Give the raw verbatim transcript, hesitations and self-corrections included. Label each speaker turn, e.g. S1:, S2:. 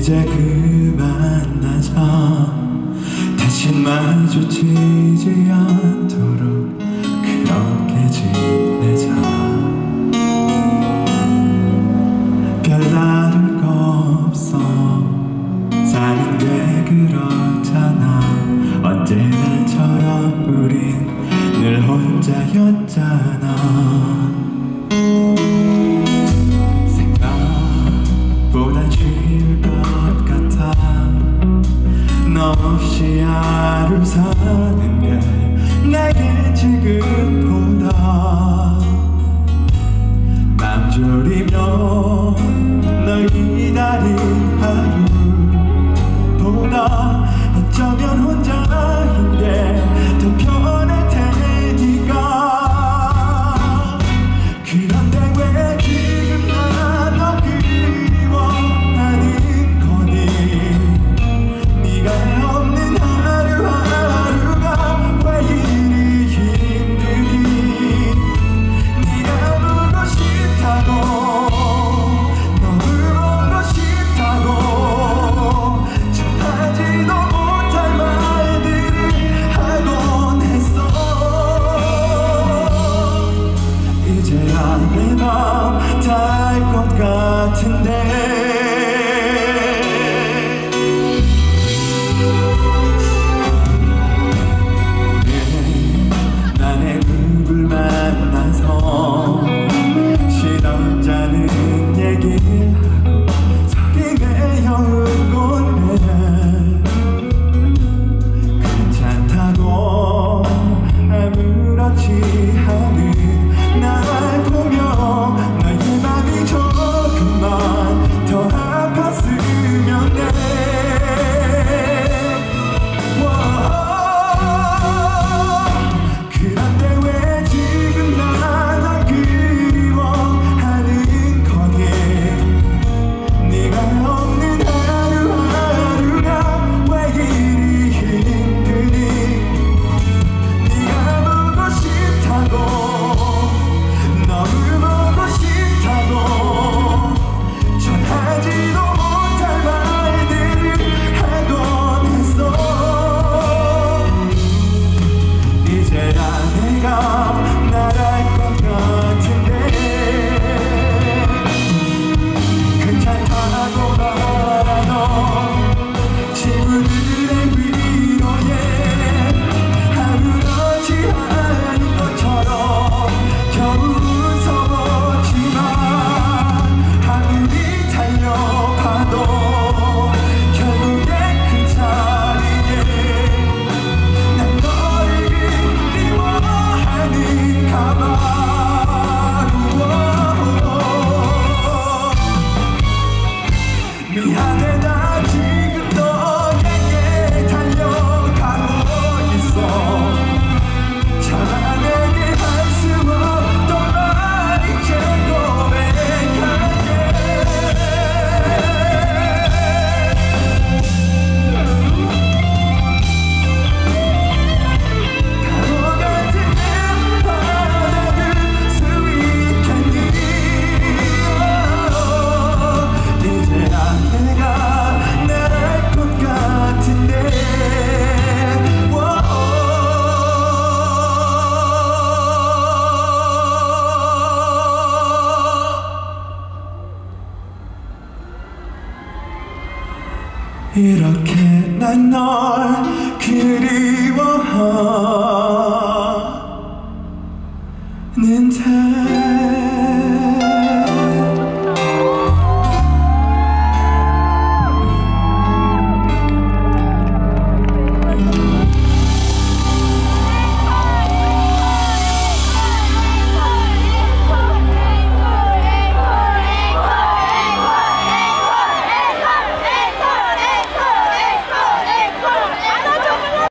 S1: 이제 그만하자. 다신 마주치지 않도록 그렇게 지내자. 별다를 거 없어. 사는 게 그렇잖아. 언제나처럼 우린 늘 혼자였잖아. 생각보다 쉬울 것 같아. 너 없이 하루 사는 게 내게 지금보다 맘 졸이며 널 기다린 하루보다 어쩌면 혼자인 게 더 편할 테니까. 그런데 왜 지금 나 너 그리워하는 거니. 네가 없는 하루하루가 왜 이리 힘드니. 네가 보고 싶다고 너무 보고 싶다고 전하지도 못할 말들을 하곤 했어. 이제야 내 맘 다 알 것 같은데. 나의 누굴 만나서 시덥잖은 얘기하고 소리 내어 울곤 해. 괜찮다고 아무렇지 않은 날 보며 너의 맘이 조금만 더 아팠으면 해. 그런데 왜 지금 나 널 그리워하는 거니. 네가 없는 하루하루가 왜 이리 힘드니. 네가 보고 싶다고 너무 보고 싶다고 전하지도 못할 말들을 하곤 했어. 이제야 내가 날 알 것 같은데. 괜찮다고 말하던 친구들의 위로에 아무렇지 않은 것처럼 겨우 무서웠지만 아무리 달려봐도 결국에 그 자리에 난 너를 그리워하는가 봐. 미안해 나 지금 너에게 달려가고 있어. 차마 내게 할 수 없던 말 이제 고백할게. 바보 같은 내 바닥을 수 있겠니. 이제야 내가 날 알 것 같은데. 이렇게 난 널 그리워하는데.